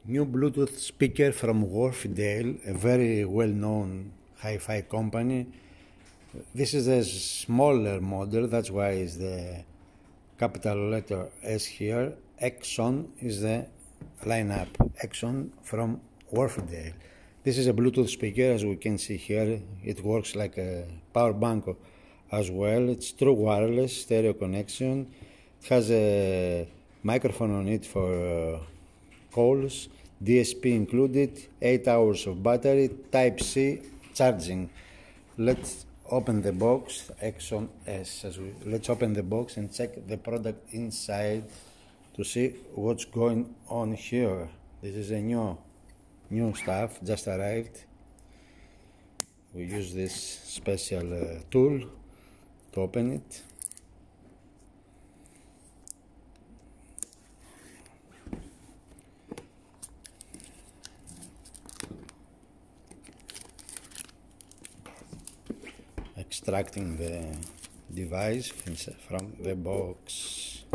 New Bluetooth speaker from Wharfedale, a very well-known hi-fi company. This is a smaller model, that's why it's the capital letter S here. Exxon is the lineup. Exxon from Wharfedale. This is a Bluetooth speaker, as we can see here. It works like a power bank as well. It's true wireless stereo connection. It has a microphone on it for calls, DSP included, 8 hours of battery, Type-C charging. Let's open the box, Exxon S. Let's open the box and check the product inside to see what's going on here. This is a new stuff, just arrived. We use this special tool to open it. Extracting the device from the box.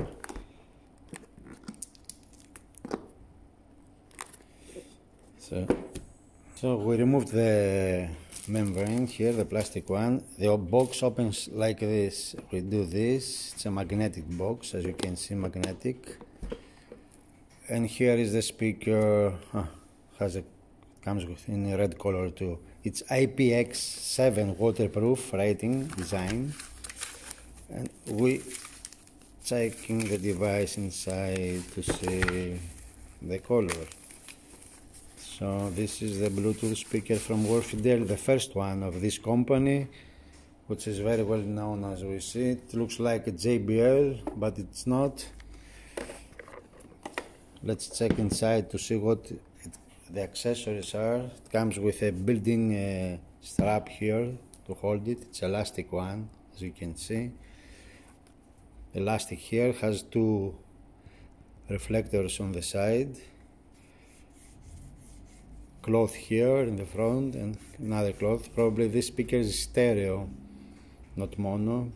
So we removed the membrane here, the plastic one. The box opens like this. We do this. It's a magnetic box, as you can see, magnetic. And here is the speaker. Comes in a red color too. It's IPX7 waterproof rating design, and we checking the device inside to see the color. So this is the Bluetooth speaker from Wharfedale, the first one of this company, which is very well known, as we see. It looks like a JBL, but it's not. Let's check inside to see what the accessories are. It comes with a built-in strap here to hold it. It's elastic one, as you can see. Elastic here, has two reflectors on the side. Cloth here in the front and another cloth. Probably this speaker is stereo, not mono.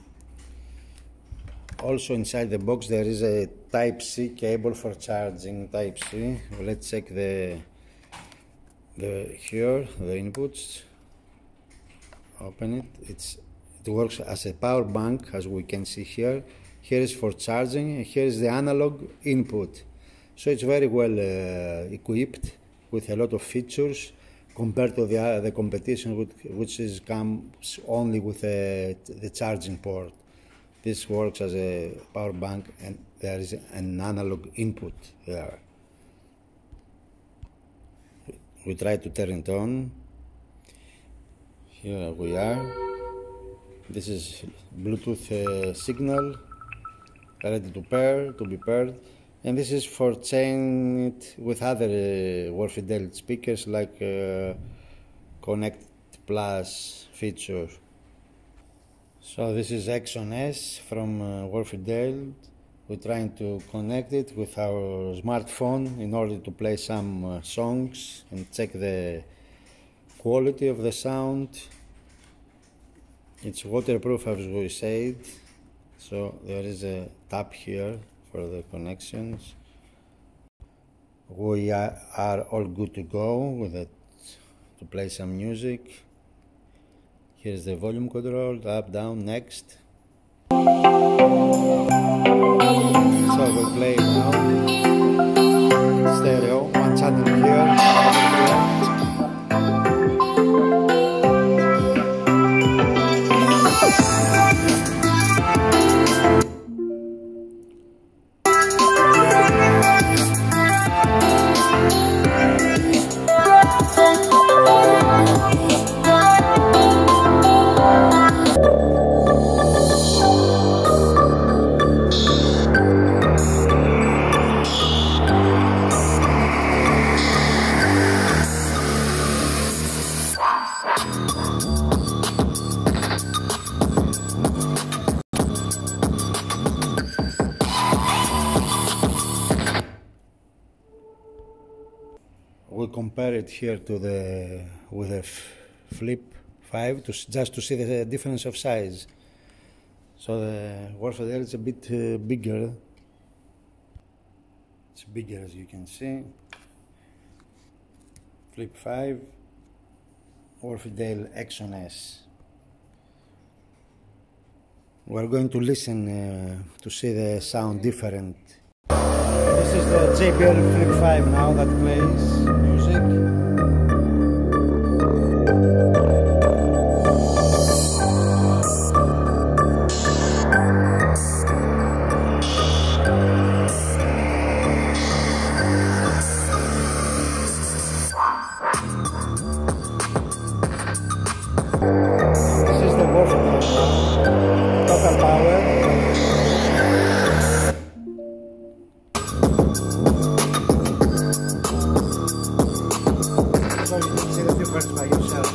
Also inside the box there is a Type-C cable for charging. Type-C. Let's check the inputs. Open it. It works as a power bank, as we can see here. Here is for charging, and here is the analog input. So it's very well equipped with a lot of features compared to the competition, which comes only with the charging port. This works as a power bank, and there is an analog input there. We try to turn it on. Here we are. This is Bluetooth signal, ready to be paired. And this is for chaining it with other Wharfedale speakers, like Connect Plus feature. So this is Exxon S from Wharfedale. We're trying to connect it with our smartphone in order to play some songs and check the quality of the sound. It's waterproof, as we said, so there is a tab here for the connections. We are all good to go with it to play some music. Here's the volume control, up, down, next. So we play now. Stereo, one channel here. We compare it here to with a Flip 5 just to see the difference of size. So the Wharfedale is a bit bigger. It's bigger, as you can see. Flip 5, Orfidale Exxon S. We're going to listen to see the sound different. This is the JBL Flip 5 now that plays music. This is the Orfidale now, total power. So you can see the difference by yourself.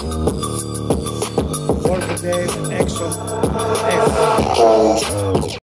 Orfidale Exxon F.